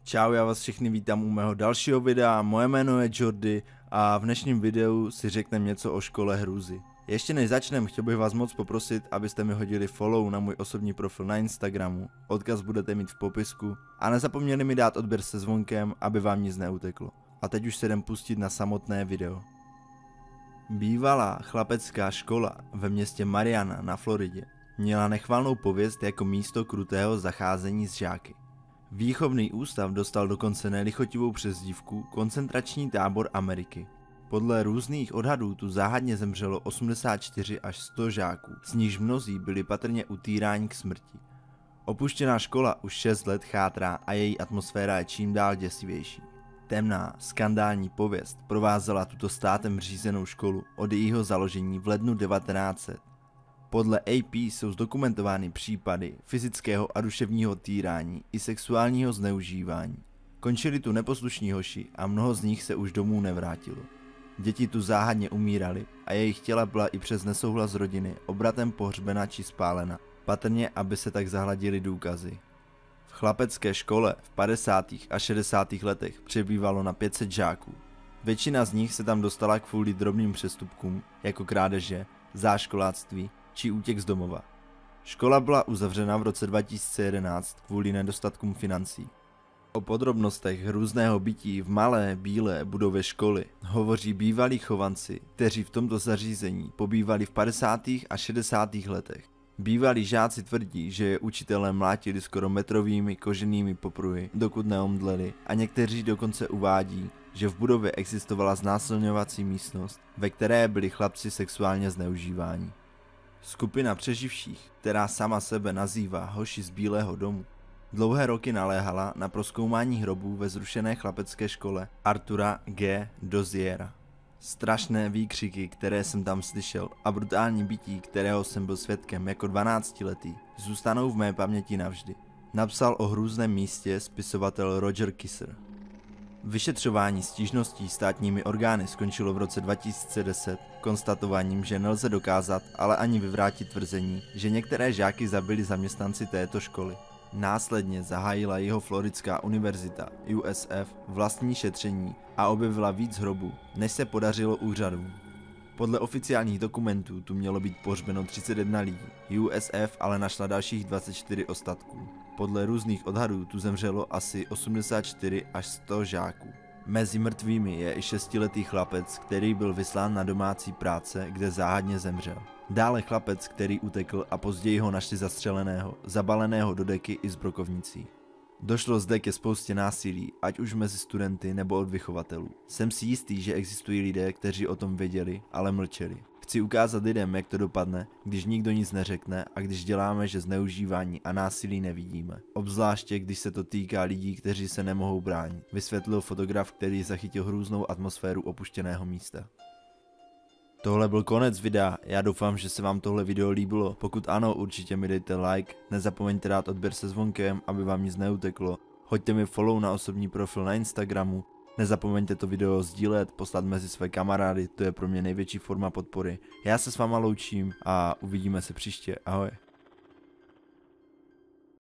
Čau, já vás všechny vítám u mého dalšího videa, moje jméno je Jordy a v dnešním videu si řekneme něco o škole hrůzy. Ještě než začneme, chtěl bych vás moc poprosit, abyste mi hodili follow na můj osobní profil na Instagramu, odkaz budete mít v popisku a nezapomněli mi dát odběr se zvonkem, aby vám nic neuteklo. A teď už se jdem pustit na samotné video. Bývalá chlapecká škola ve městě Mariana na Floridě měla nechvalnou pověst jako místo krutého zacházení s žáky. Výchovný ústav dostal dokonce nelichotivou přezdívku koncentrační tábor Ameriky. Podle různých odhadů tu záhadně zemřelo 84 až 100 žáků, z nichž mnozí byli patrně utýráni k smrti. Opuštěná škola už 6 let chátrá a její atmosféra je čím dál děsivější. Temná, skandální pověst provázela tuto státem řízenou školu od jejího založení v lednu 1900. Podle AP jsou zdokumentovány případy fyzického a duševního týrání i sexuálního zneužívání. Končili tu neposlušní hoši a mnoho z nich se už domů nevrátilo. Děti tu záhadně umíraly a jejich těla byla i přes nesouhlas rodiny obratem pohřbena či spálena, patrně aby se tak zahladily důkazy. V chlapecké škole v 50. a 60. letech přebývalo na 500 žáků. Většina z nich se tam dostala kvůli drobným přestupkům, jako krádeže, záškoláctví či útěk z domova. Škola byla uzavřena v roce 2011 kvůli nedostatkům financí. O podrobnostech hrůzného bytí v malé bílé budově školy hovoří bývalí chovanci, kteří v tomto zařízení pobývali v 50. a 60. letech. Bývalí žáci tvrdí, že je učitelé mlátili skoro metrovými koženými popruhy, dokud neomdleli, a někteří dokonce uvádí, že v budově existovala znásilňovací místnost, ve které byli chlapci sexuálně zneužíváni. Skupina přeživších, která sama sebe nazývá Hoši z Bílého domu, dlouhé roky naléhala na prozkoumání hrobů ve zrušené chlapecké škole Artura G. Doziera. Strašné výkřiky, které jsem tam slyšel, a brutální bití, kterého jsem byl svědkem jako 12letý, zůstanou v mé paměti navždy. Napsal o hrůzném místě spisovatel Roger Kisser. Vyšetřování stížností státními orgány skončilo v roce 2010 konstatováním, že nelze dokázat, ale ani vyvrátit tvrzení, že některé žáky zabili zaměstnanci této školy. Následně zahájila jeho Floridská univerzita USF vlastní šetření a objevila víc hrobů, než se podařilo úřadům. Podle oficiálních dokumentů tu mělo být pohřbeno 31 lidí, USF ale našla dalších 24 ostatků. Podle různých odhadů tu zemřelo asi 84 až 100 žáků. Mezi mrtvými je i 6letý chlapec, který byl vyslán na domácí práce, kde záhadně zemřel. Dále chlapec, který utekl a později ho našli zastřeleného, zabaleného do deky i s brokovnicí. Došlo zde ke spoustě násilí, ať už mezi studenty nebo od vychovatelů. Jsem si jistý, že existují lidé, kteří o tom věděli, ale mlčeli. Chci ukázat lidem, jak to dopadne, když nikdo nic neřekne a když děláme, že zneužívání a násilí nevidíme. Obzvláště, když se to týká lidí, kteří se nemohou bránit, vysvětlil fotograf, který zachytil hrůznou atmosféru opuštěného místa. Tohle byl konec videa, já doufám, že se vám tohle video líbilo, pokud ano, určitě mi dejte like, nezapomeňte dát odběr se zvonkem, aby vám nic neuteklo, hoďte mi follow na osobní profil na Instagramu, nezapomeňte to video sdílet, poslat mezi své kamarády, to je pro mě největší forma podpory. Já se s váma loučím a uvidíme se příště, ahoj.